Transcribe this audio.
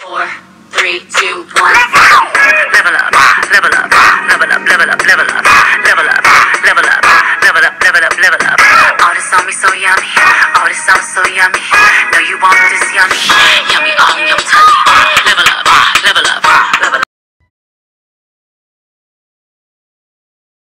4, 3, 2, 1. Level up, level up, level up, level up, level up, level up, level up, level up, level up, level up. All this on me so yummy, all this sounds so yummy. Know you want this yummy, yummy on your tummy.